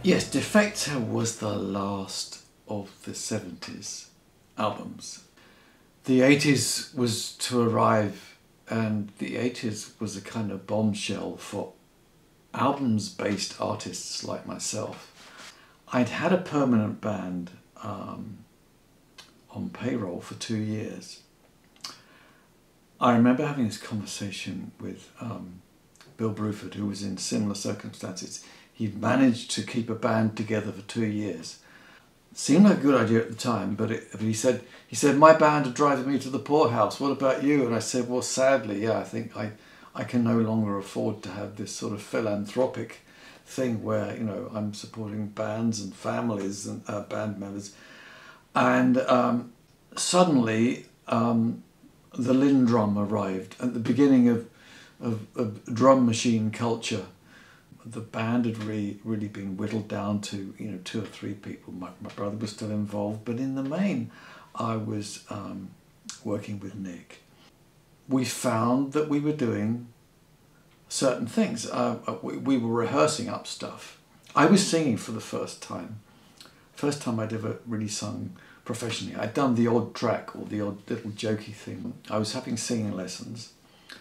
Yes, Defector was the last of the 70s albums. The 80s was to arrive, and the 80s was a kind of bombshell for albums-based artists like myself. I'd had a permanent band on payroll for 2 years. I remember having this conversation with Bill Bruford, who was in similar circumstances. He'd managed to keep a band together for 2 years. It seemed like a good idea at the time, but he said, my band are driving me to the poorhouse. What about you? And I said, well, sadly, yeah, I think I can no longer afford to have this sort of philanthropic thing where, you know, I'm supporting bands and families and band members. And suddenly, the Lindrum arrived at the beginning of drum machine culture. The band had really been whittled down to, you know, 2 or 3 people. My brother was still involved, but in the main, I was working with Nick. We found that we were doing certain things. We were rehearsing up stuff. I was singing for the first time. First time I'd ever really sung professionally. I'd done the odd track or the odd little jokey thing. I was having singing lessons.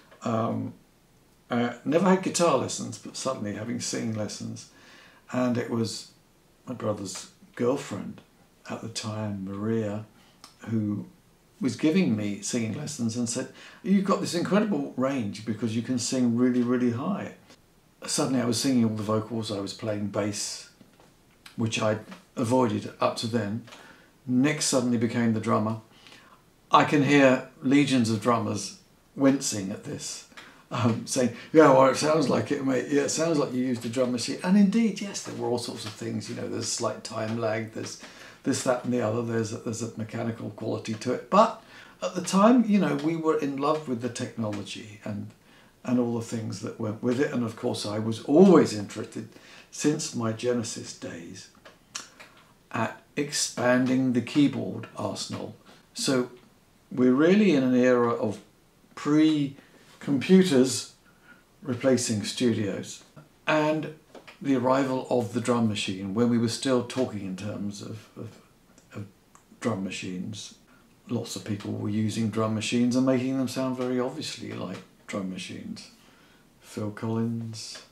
Never had guitar lessons, but suddenly having singing lessons. And it was my brother's girlfriend at the time, Maria, who was giving me singing lessons and said, you've got this incredible range because you can sing really, really high. Suddenly I was singing all the vocals, I was playing bass, which I'd avoided up to then. Nick suddenly became the drummer. I can hear legions of drummers wincing at this, saying, yeah, well, it sounds like it, mate. Yeah, it sounds like you used a drum machine. And indeed, yes, there were all sorts of things. You know, there's slight time lag, there's this, that and the other. There's a mechanical quality to it. But at the time, you know, we were in love with the technology and all the things that went with it. And of course, I was always interested, since my Genesis days, at expanding the keyboard arsenal. So we're really in an era of pre-computers replacing studios and the arrival of the drum machine, when we were still talking in terms of drum machines. Lots of people were using drum machines and making them sound very obviously like drum machines. Phil Collins,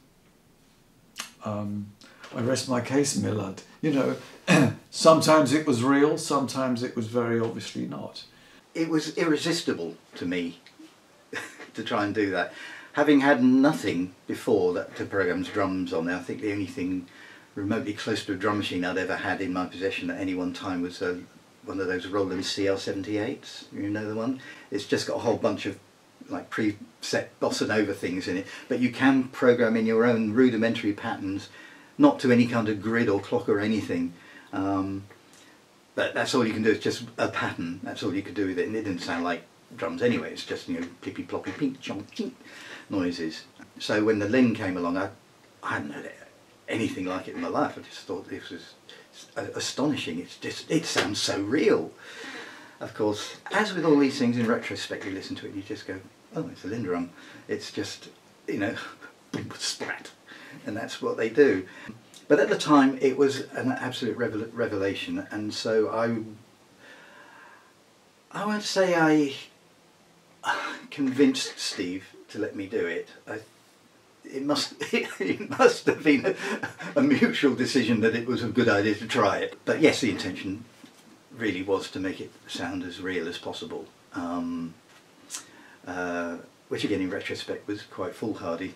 I rest my case, Millard. You know, sometimes it was real, sometimes it was very obviously not. It was irresistible to me to try and do that. Having had nothing before that to program drums on there, I think the only thing remotely close to a drum machine I'd ever had in my possession at any one time was one of those Roland CL78s. You know the one? It's just got a whole bunch of like preset bossa nova things in it, but you can program in your own rudimentary patterns, not to any kind of grid or clock or anything. But that's all you can do, is just a pattern. That's all you could do with it, and it didn't sound like drums anyway. It's just, you know, plippy ploppy pink chomp chink noises. So when the Lin came along, I hadn't heard anything like it in my life. I just thought this was astonishing. It sounds so real. Of course, as with all these things, in retrospect, you listen to it and you just go, oh, it's a Lin drum. It's just, you know, boom, splat. And that's what they do. But at the time, it was an absolute revelation. And so I won't say I convinced Steve to let me do it. It must have been a mutual decision that it was a good idea to try it. But yes, the intention really was to make it sound as real as possible, which again in retrospect was quite foolhardy.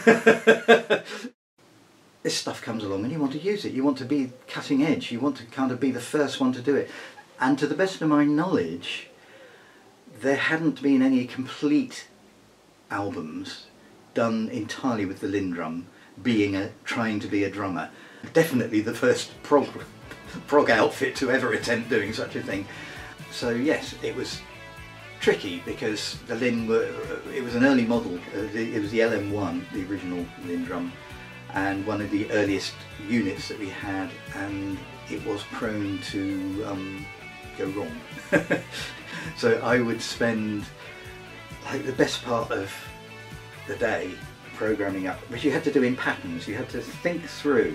This stuff comes along and you want to use it, you want to be cutting edge, you want to kind of be the first one to do it. And to the best of my knowledge, there hadn't been any complete albums done entirely with the Lin drum, trying to be a drummer. Definitely the first prog outfit to ever attempt doing such a thing. So yes, it was tricky because the Lin it was an early model. It was the LM1, the original Lin drum, and one of the earliest units that we had, and it was prone to go wrong. So I would spend like the best part of the day programming up, which you had to do in patterns. You had to think through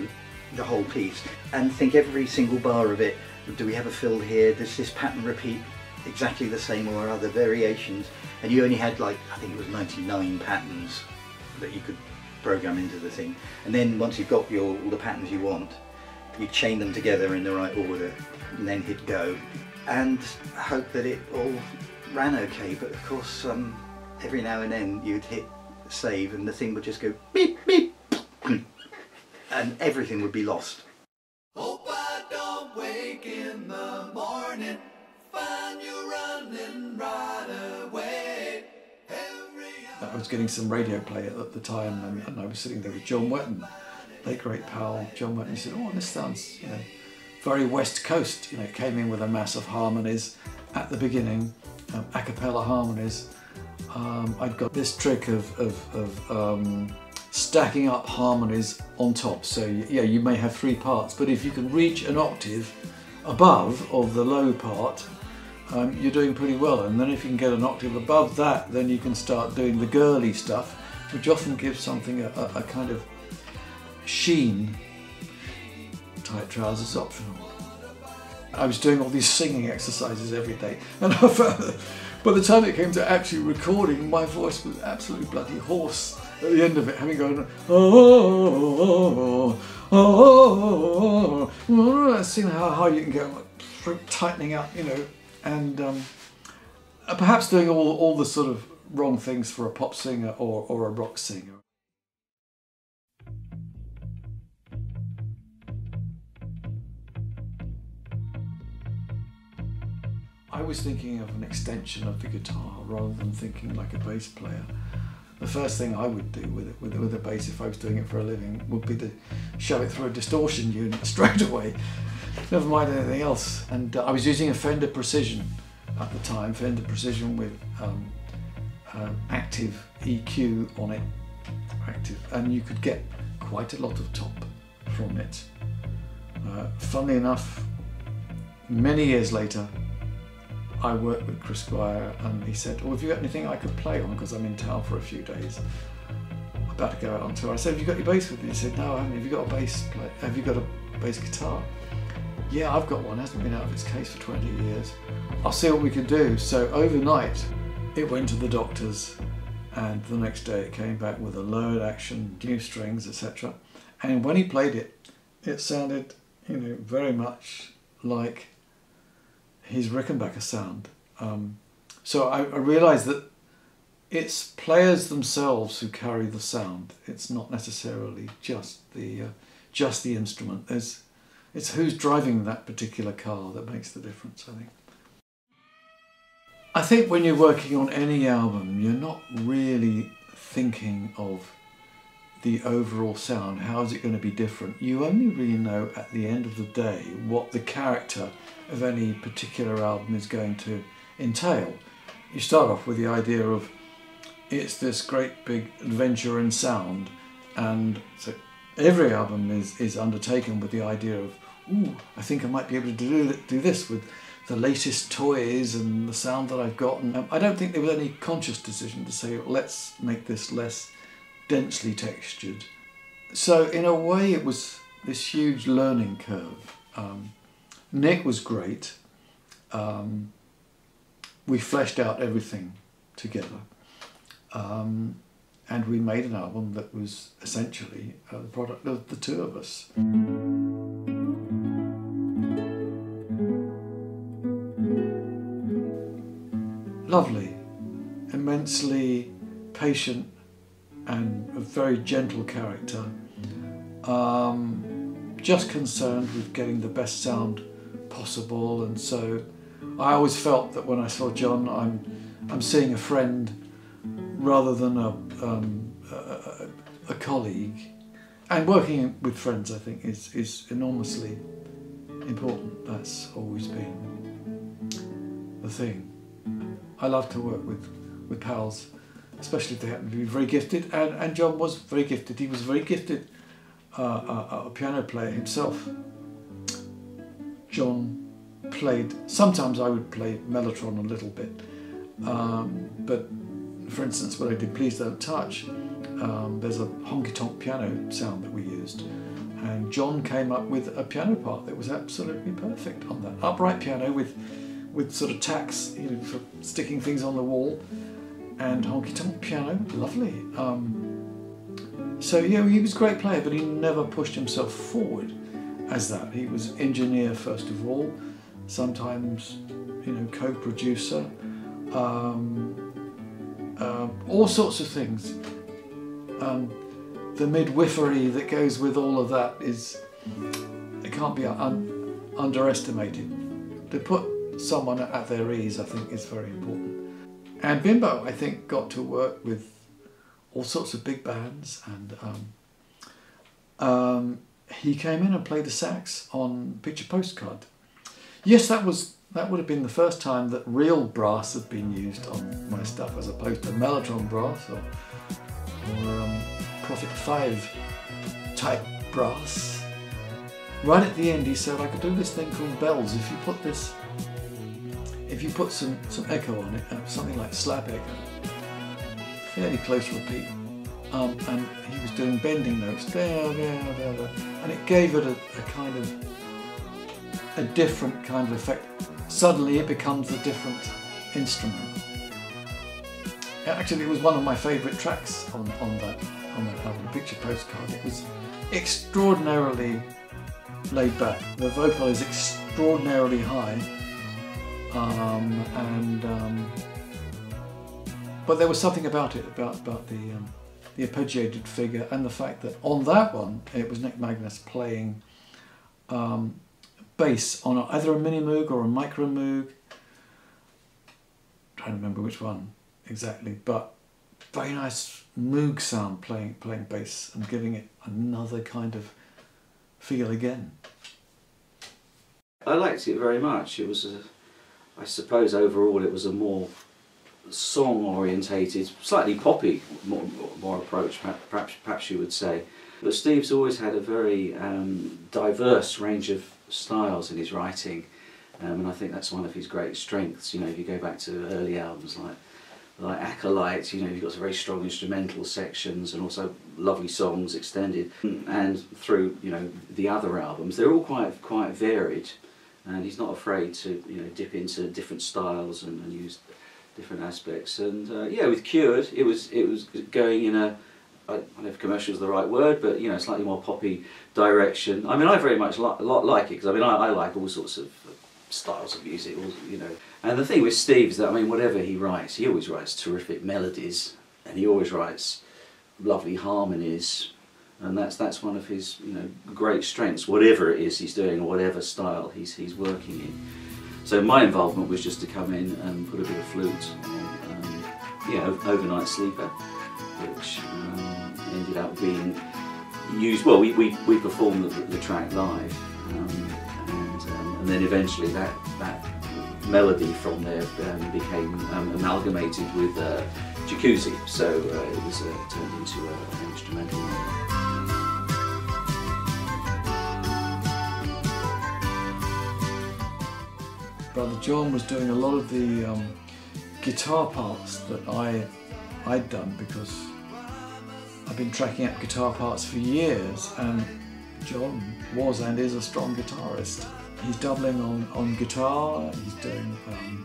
the whole piece and think every single bar of it, do we have a fill here, does this pattern repeat exactly the same or are there variations? And you only had like, I think it was 99 patterns that you could program into the thing. And then once you've got all the patterns you want, you chain them together in the right order and then hit go and hope that it all ran okay. But of course, every now and then you'd hit save and the thing would just go beep, beep, and everything would be lost. Hope I don't wake in the morning, find you running right away. I was getting some radio play at the time, and I was sitting there with John Wetton, late great pal John Wetton. He said, "Oh, this sounds, very West Coast." It came in with a mass of harmonies at the beginning, a cappella harmonies. I'd got this trick of stacking up harmonies on top. So yeah, you may have 3 parts, but if you can reach an octave above of the low part, you're doing pretty well. And then if you can get an octave above that, then you can start doing the girly stuff, which often gives something a kind of sheen. Tight trousers optional. I was doing all these singing exercises every day, and I found that by the time it came to actually recording, my voice was absolutely bloody hoarse at the end of it, having gone, oh, oh, oh, oh, seeing how high you can go, like, tightening up, and perhaps doing all the sort of wrong things for a pop singer or a rock singer. I was thinking of an extension of the guitar rather than thinking like a bass player. The first thing I would do with a bass, if I was doing it for a living, would be to shove it through a distortion unit straight away, never mind anything else. And I was using a Fender Precision at the time, Fender Precision with active EQ on it, and you could get quite a lot of top from it. Funnily enough, many years later, I worked with Chris Squire and he said, "Oh, have you got anything I could play on? Because I'm in town for a few days, about to go out on tour." I said, "Have you got your bass with you?" He said, "No, I haven't." "Have you got a bass play? Have you got a bass guitar?" "Yeah, I've got one. It hasn't been out of its case for 20 years. I'll see what we can do." So overnight, it went to the doctors, and the next day it came back with a lowered action, new strings, etc. And when he played it, it sounded, very much like his Rickenbacker sound. So I realised that it's players themselves who carry the sound. It's not necessarily just the instrument. It's who's driving that particular car that makes the difference, I think. I think when you're working on any album, you're not really thinking of the overall sound. How is it going to be different? You only really know at the end of the day what the character of any particular album is going to entail. You start off with the idea of it's this great big adventure in sound, and so every album is undertaken with the idea of, ooh, I think I might be able to do this with the latest toys and the sound that I've got. And I don't think there was any conscious decision to say, let's make this less densely textured. So in a way it was this huge learning curve. Nick was great. We fleshed out everything together. And we made an album that was essentially the product of the two of us. Lovely, immensely patient and a very gentle character. Just concerned with getting the best sound possible, and so I always felt that when I saw John, I'm seeing a friend rather than a colleague. And working with friends, I think, is enormously important. That's always been the thing. I love to work with pals, especially if they happen to be very gifted, and John was very gifted. He was a very gifted a piano player himself. John played, sometimes I would play mellotron a little bit, but for instance when I did Please Don't Touch, there's a honky-tonk piano sound that we used, And John came up with a piano part that was absolutely perfect on that upright piano with sort of tacks, you know, for sticking things on the wall, and honky-tonk piano, lovely. So yeah, he was a great player, but he never pushed himself forward as that. He was engineer first of all, sometimes, you know, co-producer, all sorts of things. The midwifery that goes with all of that it can't be underestimated. To put someone at their ease, I think, is very important. And Bimbo, I think, got to work with all sorts of big bands, and he came in and played the sax on Picture Postcard. Yes, that would have been the first time that real brass had been used on my stuff, as opposed to mellotron brass or Prophet 5 type brass. Right at the end, he said I could do this thing called bells. If you put some echo on it, something like slap echo, fairly close repeat, and he was doing bending notes there, and it gave it a kind of a different kind of effect. Suddenly, it becomes a different instrument. Actually, it was one of my favourite tracks on that album, Picture Postcard. It was extraordinarily laid back. The vocal is extraordinarily high, but there was something about it, about the arpeggiated figure, and the fact that on that one it was Nick Magnus playing bass on either a mini moog or a micro moog. I'm trying to remember which one exactly, but very nice moog sound playing bass and giving it another kind of feel again. I liked it very much. It was I suppose overall it was a more song orientated, slightly poppy more approach, perhaps you would say. But Steve's always had a very diverse range of styles in his writing, and I think that's one of his great strengths. You know, if you go back to early albums like Acolyte, you know, you've got some very strong instrumental sections and also lovely songs extended, and through, you know, the other albums, they're all quite varied, and he's not afraid to, you know, dip into different styles and use different aspects. And yeah, with Cured, it was going in a, I don't know if commercial is the right word, but, you know, slightly more poppy direction. I mean, I very much like it, because I mean, I like all sorts of styles of music, you know. And the thing with Steve is that, I mean, whatever he writes, he always writes terrific melodies, and he always writes lovely harmonies, and that's one of his, you know, great strengths, whatever it is he's doing or whatever style he's working in. So my involvement was just to come in and put a bit of flute on, yeah, Overnight Sleeper, which ended up being used. Well, we performed the track live, and then eventually that melody from there became amalgamated with Jacuzzi, so it was turned into an instrumental. Brother John was doing a lot of the guitar parts that I'd done, because I've been tracking up guitar parts for years, and John was and is a strong guitarist. He's doubling on guitar, he's doing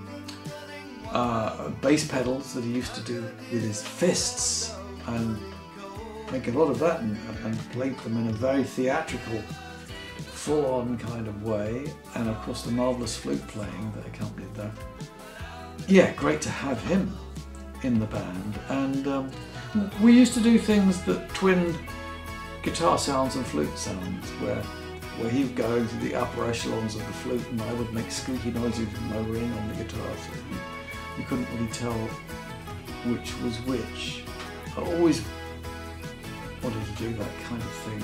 bass pedals that he used to do with his fists, and make a lot of that and played them in a very theatrical, full-on kind of way, and of course the marvellous flute playing that accompanied that. Yeah, great to have him in the band, and we used to do things that twinned guitar sounds and flute sounds, where he would go into the upper echelons of the flute and I would make squeaky noises with my ring on the guitar, so you couldn't really tell which was which. I always wanted to do that kind of thing,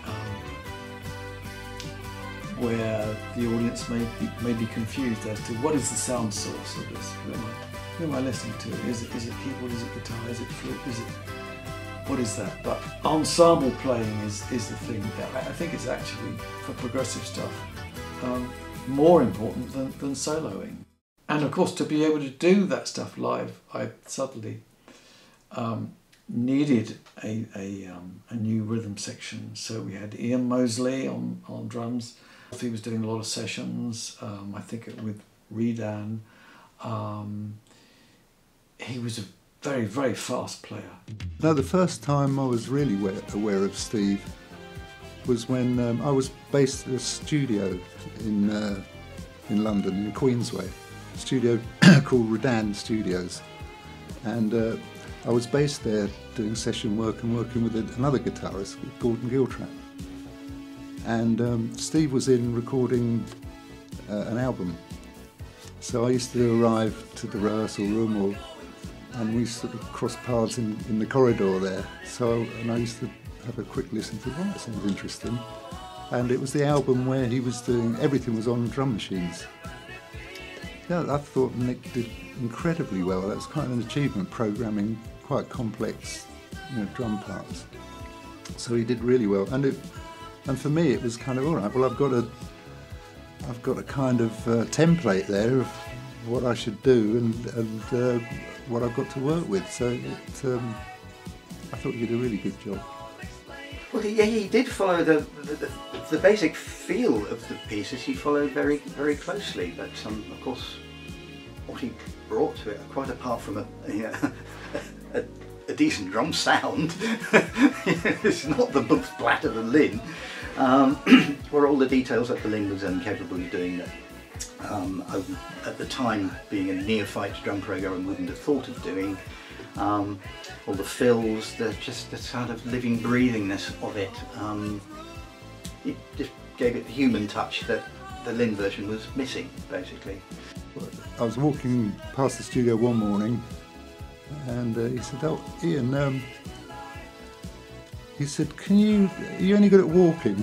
where the audience may be confused as to what is the sound source of this. Who am I listening to? Is it keyboard? Is it guitar? Is it flute? What is that? But ensemble playing is the thing. I think it's actually, for progressive stuff, more important than soloing. And of course, to be able to do that stuff live, I suddenly needed a new rhythm section, so we had Ian Mosely on drums. He was doing a lot of sessions, I think with Redan. He was a very, very fast player. No, the first time I was really aware of Steve was when I was based at a studio in London, in Queensway, a studio called Redan Studios, and I was based there doing session work and working with another guitarist, Gordon Giltrap. And Steve was in recording an album. So I used to arrive to the rehearsal room, and we sort of cross paths in the corridor there. And I used to have a quick listen to, that sounds interesting. And it was the album where he was doing, everything was on drum machines. Yeah, I thought Nick did incredibly well. That was quite an achievement, programming quite complex, drum parts. So he did really well. And for me, it was kind of, all right, well, I've got a kind of template there of what I should do and what I've got to work with. So I thought he did a really good job. Well, he did follow the basic feel of the pieces. He followed very, very closely. But of course, what he brought to it, quite apart from a decent drum sound, it's not the splat of the Lin, or all the details that the Lin was capable of doing that. At the time, being a neophyte drum programmer, wouldn't have thought of doing. All the fills, just the sort of living breathingness of it. It just gave it the human touch that the Lin version was missing, basically. I was walking past the studio one morning, and he said, "Oh, Ian," he said, are you only good at walking?"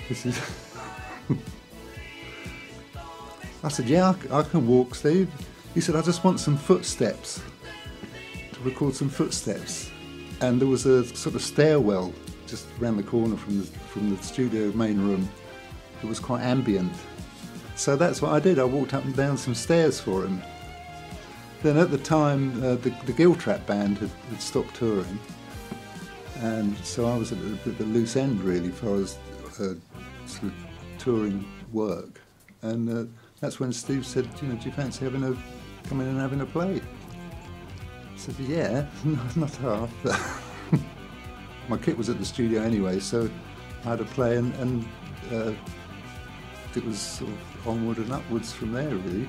I said, "Yeah, I can walk, Steve." He said, "I just want some footsteps, to record some footsteps." And there was a sort of stairwell just around the corner from the studio main room. It was quite ambient. So that's what I did. I walked up and down some stairs for him. Then at the time, the Giltrap band had stopped touring. And so I was at a bit of a loose end, really, as far as sort of touring work. And that's when Steve said, "Do you fancy coming in and having a play?" I said, "Yeah, not half." My kit was at the studio anyway, so I had a play, and it was sort of onward and upwards from there, really.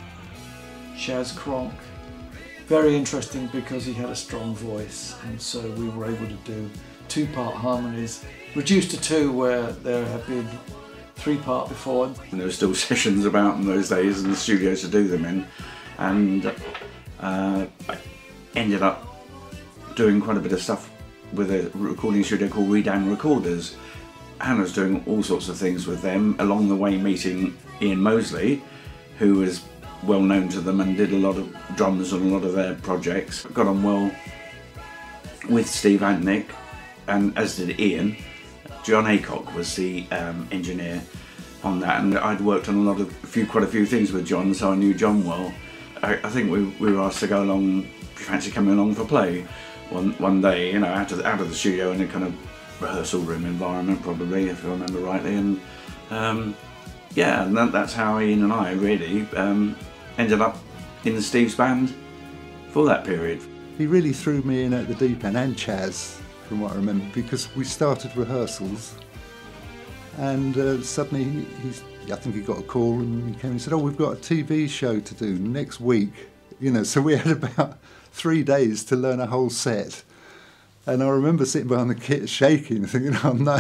Chas Cronk, very interesting because he had a strong voice, and so we were able to do 2-part harmonies, reduced to 2 where there had been 3-part before. And there were still sessions about in those days and the studios to do them in, and I ended up doing quite a bit of stuff with a recording studio called Redan Recorders. And I was doing all sorts of things with them, along the way meeting Ian Mosely, who was well known to them and did a lot of drums on a lot of their projects. Got on well with Steve and Nick, and as did Ian. John Aycock was the engineer on that, and I'd worked on quite a few things with John, so I knew John well. I think we were asked to go along, "Do you fancy coming along for play?" one day, out of the studio in a kind of rehearsal room environment, probably, if I remember rightly, and and that's how Ian and I really ended up in Steve's band for that period. He really threw me in at the deep end, and Chas, from what I remember, because we started rehearsals, and suddenly I think he got a call, and he came and said, "Oh, we've got a TV show to do next week." So we had about 3 days to learn a whole set. And I remember sitting behind the kit shaking, thinking, "Oh no!"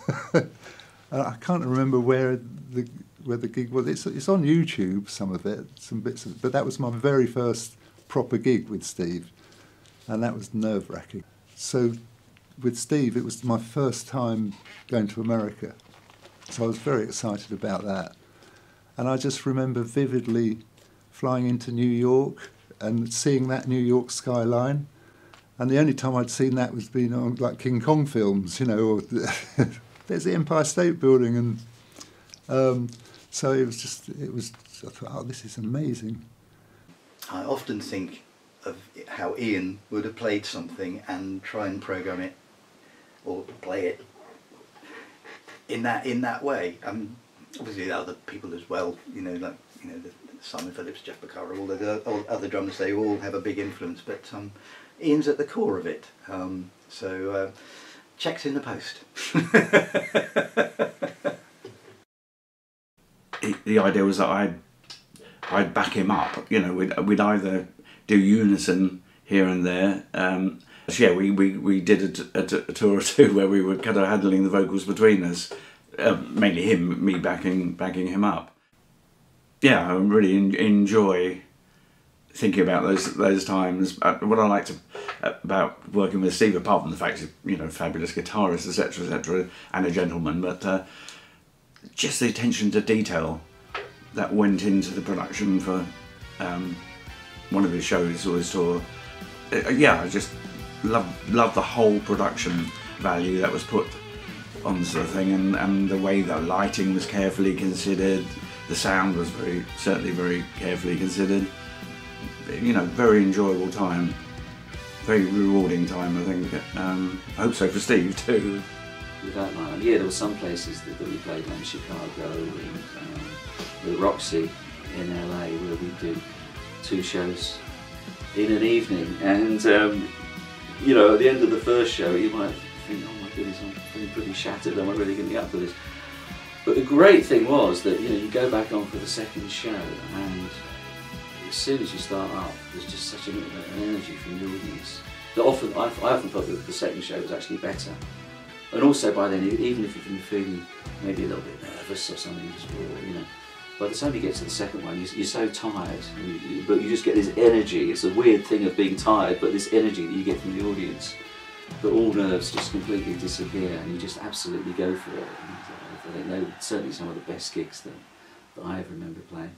I can't remember where the gig was. It's on YouTube, some of it, some bits of it. But that was my very first proper gig with Steve, and that was nerve-wracking. So with Steve, it was my first time going to America, so I was very excited about that. And I just remember vividly flying into New York and seeing that New York skyline. And the only time I'd seen that was being on like King Kong films, or there's the Empire State Building, and so I thought, "Oh, this is amazing." I often think of how Ian would have played something and try and program it or play it in that way. Obviously the other people as well, like Simon Phillips, Jeff Becerra, all the other drummers, they all have a big influence, but Ian's at the core of it. So checks in the post. The idea was that I'd back him up. We'd either do unison here and there. So we did a tour or two where we were kind of handling the vocals between us, mainly me backing him up. Yeah, I really enjoy thinking about those times. What I liked about working with Steve, apart from the fact he's fabulous guitarist, etc., and a gentleman, but just the attention to detail that went into the production for one of his shows or his tour. I just love the whole production value that was put on the sort of thing, and the way that lighting was carefully considered, the sound was certainly very carefully considered. Very enjoyable time, very rewarding time, I think. I hope so for Steve too. Without mind, there were some places that we played, like Chicago and the Roxy in LA, where we do 2 shows in an evening, and at the end of the first show you might think, oh my goodness, I'm feeling pretty shattered, am I really going to get up for this? But the great thing was that you go back on for the second show, and as soon as you start up, there's just such an energy from the audience that I often thought that the second show was actually better. And also by then, even if you've been feeling maybe a little bit nervous or something, by the time you get to the second one, you're so tired, but you just get this energy. It's a weird thing of being tired, but this energy that you get from the audience, that all nerves just completely disappear, and you just absolutely go for it. And I think they were certainly some of the best gigs that I ever remember playing.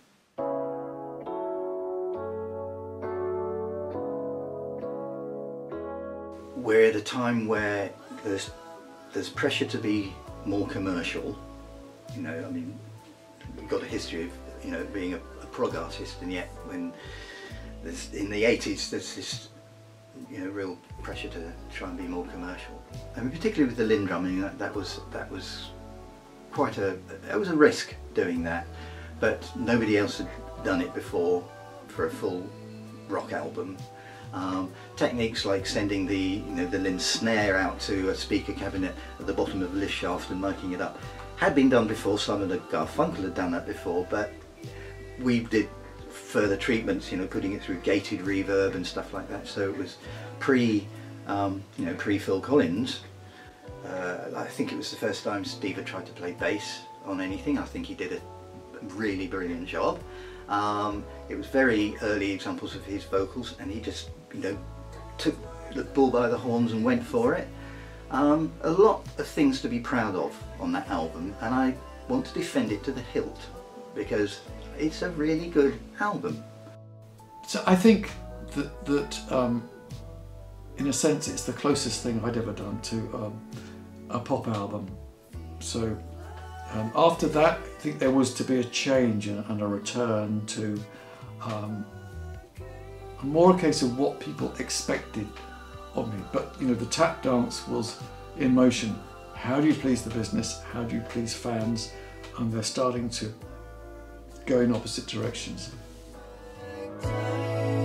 We're at a time where there's pressure to be more commercial. We've got a history of being a prog artist, and yet when in the 80s there's this real pressure to try and be more commercial. Particularly with the Linn drumming, that was quite a risk doing that, but nobody else had done it before for a full rock album. Techniques like sending the Linn snare out to a speaker cabinet at the bottom of a lift shaft and miking it up had been done before. Simon and Garfunkel had done that before, but we did further treatments, putting it through gated reverb and stuff like that. So it was pre Phil Collins. I think it was the first time Steve had tried to play bass on anything. I think he did a really brilliant job. It was very early examples of his vocals, and he just took the bull by the horns and went for it. A lot of things to be proud of on that album, and I want to defend it to the hilt because it's a really good album. So I think that in a sense it's the closest thing I'd ever done to a pop album. So after that, I think there was to be a change and a return to more a case of what people expected of me. But the tap dance was in motion. How do you please the business? How do you please fans? And they're starting to go in opposite directions.